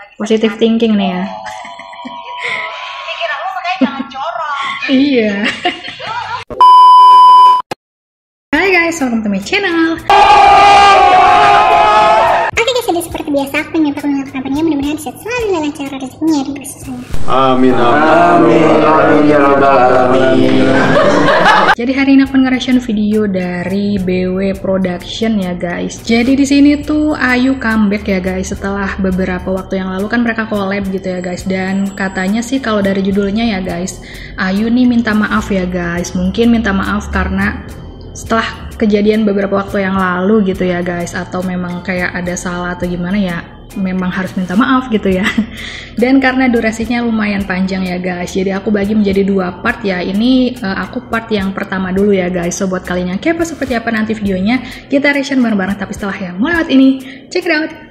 Positive thinking nih ya. Pikiran lu makanya jangan jorok. Iya. Hai guys, welcome to my channel. Oke guys, jadi seperti biasa aku menyampaikan kabarnya, mudah-mudahan sehat selalu dan lancar rezekinya dan kesusahannya. Amin amin ya rabbal alamin. Jadi hari ini aku nge-reaction video dari BW Production ya guys. Jadi di sini tuh Ayu comeback ya guys setelah beberapa waktu yang lalu kan mereka collab gitu ya guys. Dan katanya sih kalau dari judulnya ya guys, Ayu nih minta maaf ya guys. Mungkin minta maaf karena setelah kejadian beberapa waktu yang lalu gitu ya guys, atau memang kayak ada salah atau gimana ya, memang harus minta maaf gitu ya. Dan karena durasinya lumayan panjang ya guys, jadi aku bagi menjadi dua part ya. Ini aku part yang pertama dulu ya guys. So buat kalian yang kepo seperti apa nanti videonya, kita reaction bareng-bareng. Tapi setelah yang lewat ini, check it out.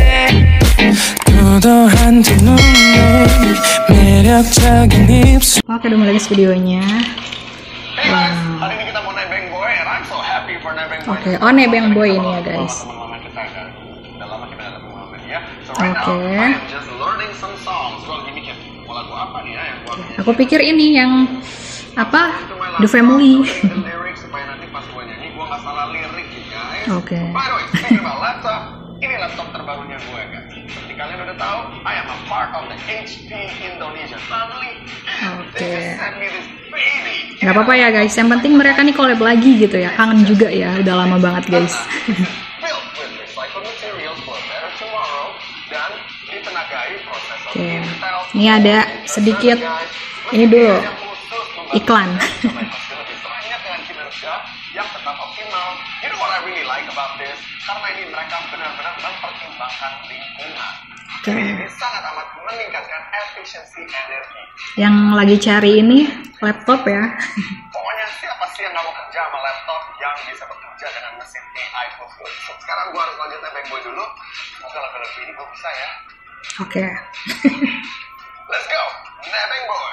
Oke, udah mulai videonya. Wow. Hari ini kita mau nebeng boy, and I'm so happy for nebeng boy. Oke, oh nebeng boy ini ya guys. Teman-teman kita udah lama kita ketemu sama dia. So right now, Oke. I'm just learning some songs. Gua lagi mikir, mau lagu apa nih ya yang gua Aku pikir ini yang apa? The Family. Lirik supaya nanti pas gua nyanyi gua nggak salah lirik ya guys. Oke. By the way, speaking about laptop, ini laptop terbarunya gue guys. Seperti kalian udah tahu, I am a part of the HP Indonesia family. Oke. They just sent me this baby. Nggak apa-apa ya guys, yang penting mereka nih collab lagi gitu ya. Kangen juga ya, udah lama banget guys. Built with recycled materials for a better tomorrow dan ditenagai proses Oke. Ini ada sedikit ini dulu iklan. banyak dengan kinerja yang tetap optimal. You know what I really like about this? Karena ini mereka benar-benar mempertimbangkan lingkungan. Oke. Ini sangat amat meningkatkan efisiensi energi. Yang lagi cari ini laptop ya. Pokoknya siapa sih yang nggak mau kerja sama laptop yang bisa bekerja dengan mesin AI khusus? Sekarang gua harus lanjut nebeng boy dulu. Semoga lagu-lagu ini gua bisa ya. Oke. Let's go, nebeng boy.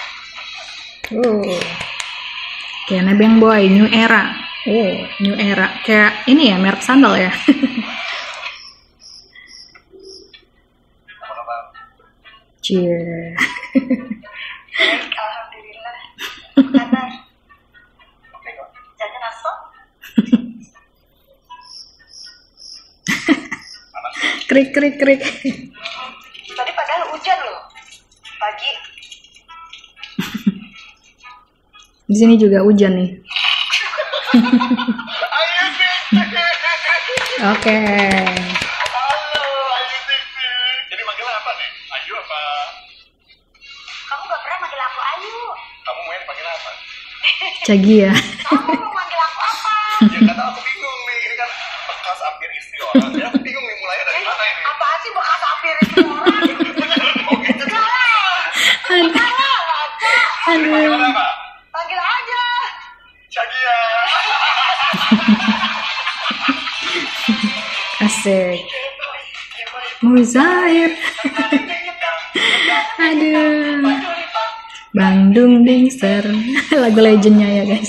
Oke, nebeng boy, new era. Oh, new era. Kayak ini ya, merek sandal ya. Apa kabar? Cie. Baik, alhamdulillah. Kabar Oke kok. jajan aso? Krik krik krik. Tadi padahal hujan loh. Pagi. Di sini juga hujan nih. Ayo sih. Oke. Halo, Ayu Titi. Jadi manggilnya apa nih? Ayu apa? Kamu gak pernah manggil aku Ayu. Kamu mau dipanggil apa? Cagi ya. Kamu mau manggil aku apa? Ya kata aku bingung nih. Ini kan bekas hampir istri orang. Ya aku bingung nih mulainya dari mana ini. Apaan sih bekas apir itu orang? Oh gitu. Enggak lah. Enggak lah, ngaca. Panggil Aduh. apa? Panggil aja. Cagia. Asik. Muzair. Aduh. Bandung Dingser. Lagu legendnya ya guys.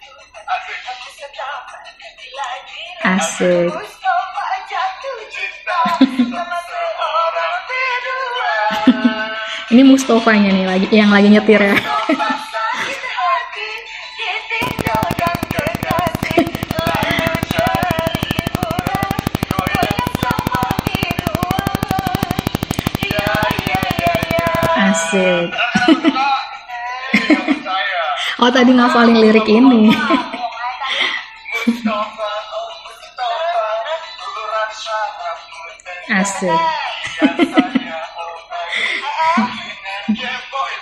Asik. Mustafa jatuh cinta sama seorang berdua. Ini Mustofanya nih lagi yang lagi nyetir ya. Sakit hati ditinggalkan kekasih, lalu cari hiburan, goyang sama hidupan. Ya ya ya ya. Asik. Nggak percaya. Oh tadi ngafalin lirik ini. Mustafa, oh Mustafa, lu rasa rambutnya Asik. biasanya energi boy.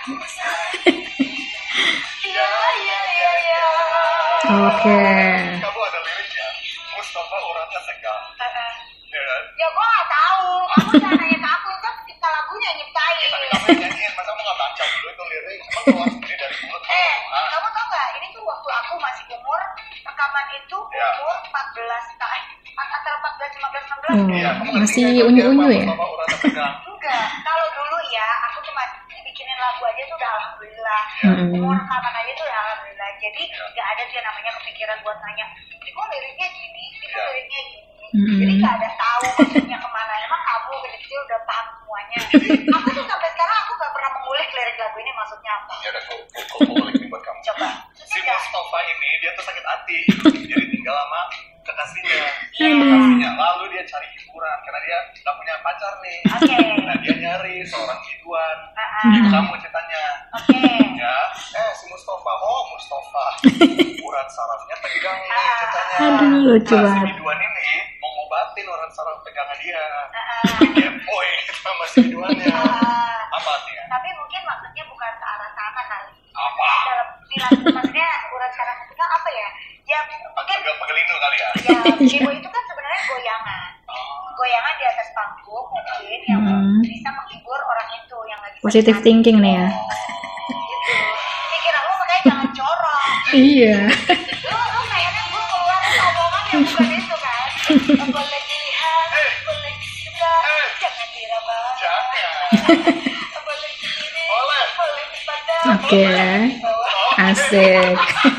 Ya ya ya ya. Oke. Kamu ada liriknya, Mustafa uratnya segal. Ya kan? Ya gua nggak tahu. Kamu jangan nanya ke aku, itu kita lagunya yang nyiptain. Tapi kamu yang nyanyiin, masa kamu nggak baca dulu itu lirik? Cuma keluar sendiri dari mulut. Kamu tau nggak? Ini tuh waktu aku masih umur rekaman itu Ya. umur 14 tahun, antara 14, 15, 16. Oh, Iya, kamu ngerti masih nggak itu unyu-unyu apa, ya. Mustafa uratnya segal? Enggak, kalau dulu ya aku cuma bikinin lagu aja tuh udah alhamdulillah. Mm-mm. Umur rekaman aja tuh udah alhamdulillah. Jadi nggak ada sih yang namanya kepikiran buat nanya, ini kok liriknya gini, ini kok liriknya gini. Jadi nggak ada tahu maksudnya kemana. Emang kamu dari kecil udah paham semuanya. Aku tuh sampai sekarang aku gak pernah mengulik lirik lagu ini maksudnya apa. Ya udah, aku ngulik nih buat kamu. Coba. Si Mustafa ini dia tuh sakit hati, jadi tinggal sama kekasihnya. Kekasihnya. Lalu dia cari hiburan karena dia nggak punya pacar nih. Oke. Nah dia nyari seorang biduan. Itu kamu ceritanya. Oke. Ya, si Mustafa, urat sarafnya tegang nih ceritanya. Aduh, lucu Nah, si banget. biduan ini mau ngobatin urat saraf tegangnya dia. Boy, sama si biduannya. Apa artinya? Tapi mungkin maksudnya bukan ke arah sana kali. Apa? Dalam bilang maksudnya urat saraf itu kan apa ya? Ya mungkin Agak pegelinu kali ya. ya bebo itu kan sebenarnya goyangan. Goyangan di atas panggung mungkin yang bisa menghibur orang itu yang lagi Positive sakit thinking nih ya. gitu. Pikiran lu makanya jangan corong. Iya. Lu kayaknya gue keluar omongan yang bukan itu kan. Boleh dilihat, boleh disebelah, jangan diraba. Jangan. Boleh di kiri, Boleh. boleh di pandang. Oke. Asik.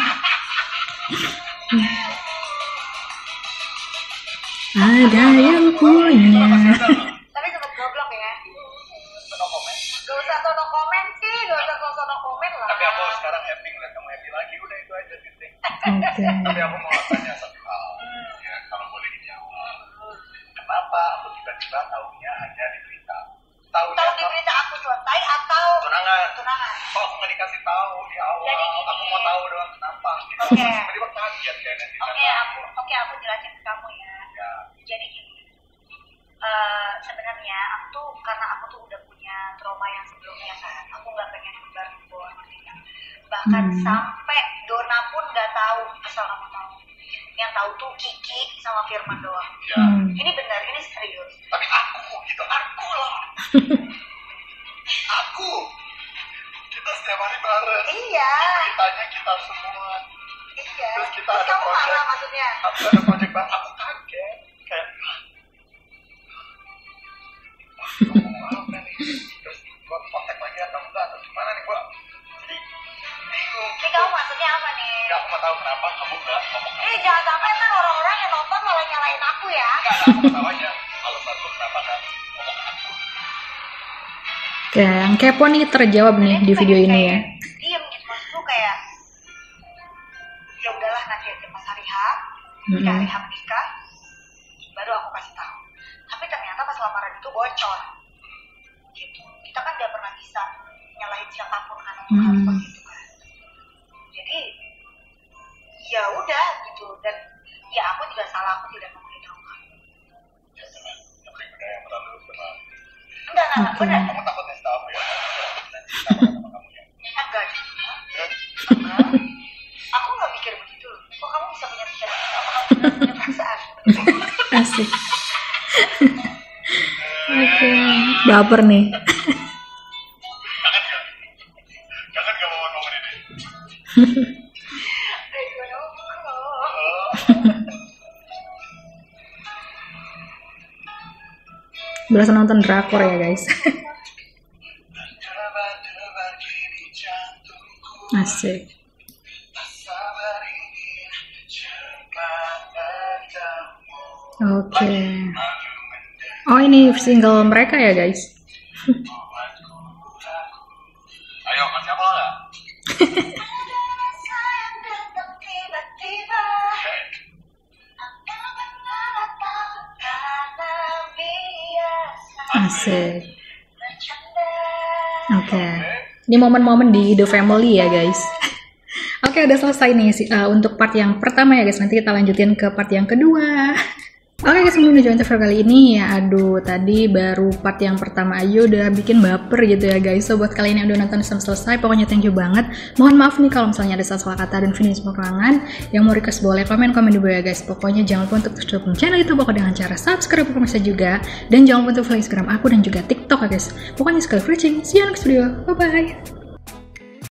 Ada yang punya. Tapi sempat goblok ya. No comment. Gak usah sono komen sih, gak usah sono komen lah. Tapi aku sekarang happy ngeliat kamu happy lagi. Udah itu aja titik. Oke. Tapi aku mau tanya satu hal. Ya, kalau boleh dijawab. Kenapa aku tiba-tiba tahunya hanya di berita? Tahu di berita aku selesai atau tunangan. tunangan? Kok aku nggak dikasih tahu di awal? Jadi gini. Aku mau tahu doang kenapa. Gitu. Oke. Tiba-tiba kaget kayak nanti. Oke, aku jelasin ke kamu ya. Ya. Jadi gini. Sebenarnya karena aku tuh udah punya trauma yang sebelumnya kan, aku nggak pengen keluar keluar bahkan sampai Dona pun nggak tahu, asal kamu tahu, yang tahu tuh Kiki sama Firman doang. Ya. Ini benar, ini serius. Tapi aku gitu, aku lah. Aku. Kita setiap hari bareng. Iya. Beritanya kita semua. Iya. Terus kita Terus ada kamu project. marah maksudnya? Aku ada project bareng. Aku kaget. Kayak apa nih? Terus gua kontak lagi ya kamu nggak atau gimana nih gua? Jadi bingung. Ini kamu maksudnya apa nih? Nggak, aku mau tahu kenapa kamu nggak ngomong. Jangan sampai ntar orang-orang yang nonton malah nyalain aku ya. Nggak, aku mau tahu aja alasan lu kenapa nggak ngomong ke aku. Oke, yang kepo nih terjawab nih di video ini ya. Diem gitu, maksud lu kayak ya udahlah nanti aja pas hari H, hari H menikah, baru aku kasih tahu. Tapi ternyata pas lamaran itu bocor. Gitu. Kita kan gak pernah bisa nyalahin siapapun kan untuk hal seperti itu kan. Jadi ya udah gitu, dan ya aku juga salah, aku tidak memberitahu kamu. Ya jangan, yang benar yang terlalu benar. Enggak, benar. Kamu takut ngasih tahu ya? Nanti sama kamu ya. Enggak juga. Aku nggak mikir begitu loh. Kok kamu bisa punya pikiran? Apa kamu benar punya perasaan? Asik. Oke. Baper nih. Kangen gak momen-momen ini? Berasa nonton drakor ya guys. Asik. Oke. Oh ini single mereka ya guys. Ayo, masih apa nggak? Asik. Oke. Ini momen-momen di The Family ya guys. Oke, udah selesai nih untuk part yang pertama ya guys. Nanti kita lanjutin ke part yang kedua. Oke guys, sebelum menuju interview kali ini ya, aduh tadi baru part yang pertama aja udah bikin baper gitu ya guys. So buat kalian yang udah nonton sampai selesai, pokoknya thank you banget. Mohon maaf nih kalau misalnya ada salah kata dan video kekurangan. Yang mau request boleh komen di bawah ya guys. Pokoknya jangan lupa untuk terus dukung channel itu pokoknya dengan cara subscribe, bisa juga. Dan jangan lupa untuk follow Instagram aku dan juga TikTok ya guys. Pokoknya sekali watching, see you next video, bye bye.